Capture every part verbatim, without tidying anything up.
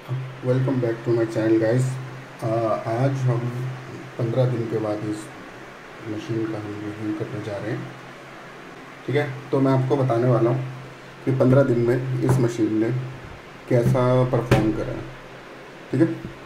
Welcome back to my channel guys. आज हम पंद्रह दिन के बाद इस मशीन का हम रिव्यू करने जा रहे हैं। ठीक है, तो मैं आपको बताने वाला हूँ कि पंद्रह दिन में इस मशीन ने कैसा परफॉर्म करा है। ठीक है,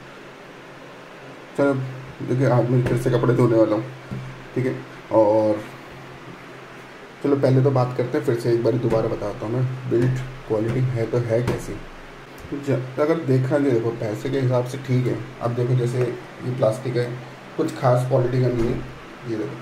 चलो देखिए, आज मैं फिर से कपड़े धोने वाला हूँ। ठीक है, और चलो पहले तो बात करते हैं, फिर से एक बार दोबारा बताता हूँ मैं बिल्ड क्वालिटी है तो है कैसी। जब अगर देखा जाए, देखो पैसे के हिसाब से ठीक है। अब देखो जैसे ये प्लास्टिक है, कुछ खास क्वालिटी का नहीं है। ये देखो,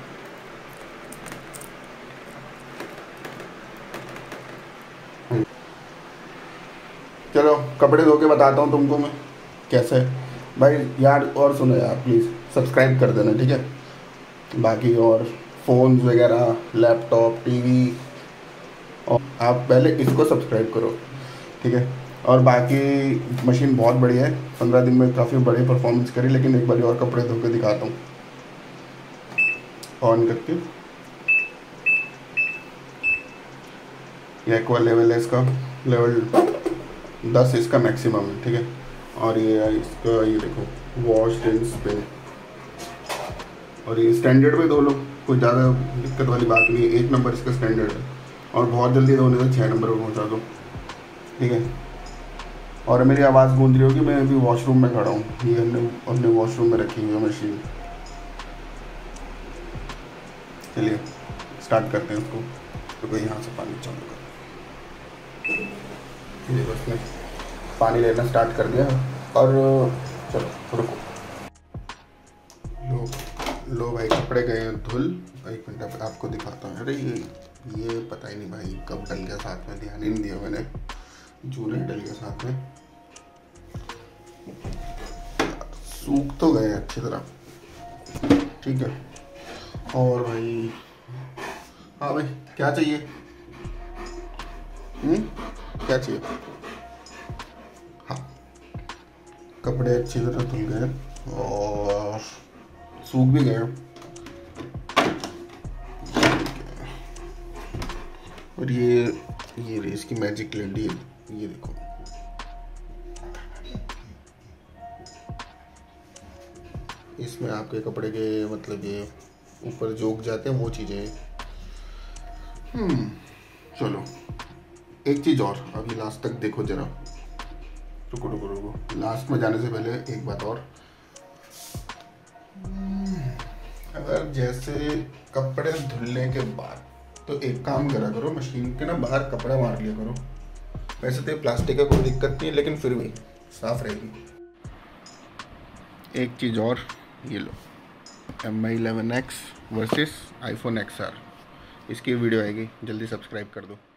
चलो कपड़े धो के बताता हूँ तुमको मैं कैसे है भाई। यार और सुनो यार, प्लीज़ सब्सक्राइब कर देना, ठीक है। बाकी और फ़ोन्स वगैरह, लैपटॉप, टीवी, और आप पहले इसको सब्सक्राइब करो, ठीक है। और बाकी मशीन बहुत बढ़िया है, पंद्रह दिन में काफ़ी बड़ी परफॉर्मेंस करी। लेकिन एक बार और कपड़े धो के दिखाता हूँ ऑन करके। ये एक्वा लेवल है, इसका लेवल दस इसका मैक्सिमम है, ठीक है। और ये इसका ये देखो वॉश एंड स्पिन, और ये स्टैंडर्ड में धो लो, कोई ज़्यादा दिक्कत वाली बात नहीं है। एक नंबर इसका स्टैंडर्ड है, और बहुत जल्दी धोने से छः नंबर पर पहुँचा दो, ठीक है। और मेरी आवाज़ गूंज रही होगी, मैं अभी वॉशरूम में खड़ा हूँ। ये हमने अपने वॉशरूम में रखी हुई है मशीन। चलिए स्टार्ट करते हैं उसको। तो कोई यहाँ से पानी चालू कर, ये बस मैं पानी लेना स्टार्ट कर दिया। और चलो रुको, लो लो भाई, कपड़े गए हैं धुल। एक मिनट अब आपको दिखाता हूँ। अरे ये ये पता ही नहीं भाई कब डल गया साथ में, ध्यान ही नहीं दिया मैंने। जूने डल गया साथ में, सूख तो गए अच्छी तरह, ठीक है। और भाई हाँ भाई, क्या चाहिए? हम्म क्या चाहिए? हाँ, कपड़े अच्छी तरह धुल गए और सूख भी गए। और ये ये रही इसकी मैजिक लंडी, ये देखो। इसमें आपके कपड़े के मतलब ये ऊपर जोक जाते हैं वो चीज़ें। हम्म चलो एक चीज़ और, अभी लास्ट तक देखो जरा। रुको रुको रुको, लास्ट में जाने से पहले एक बात और। अगर जैसे कपड़े धुलने के बाद तो एक काम करा करो, मशीन के ना बाहर कपड़ा मार लिया करो। वैसे तो प्लास्टिक का कोई दिक्कत नहीं है, लेकिन फिर भी साफ रहेगी। एक चीज़ और, ये लो M I eleven X versus iPhone X R, इसकी वीडियो आएगी, जल्दी सब्सक्राइब कर दो।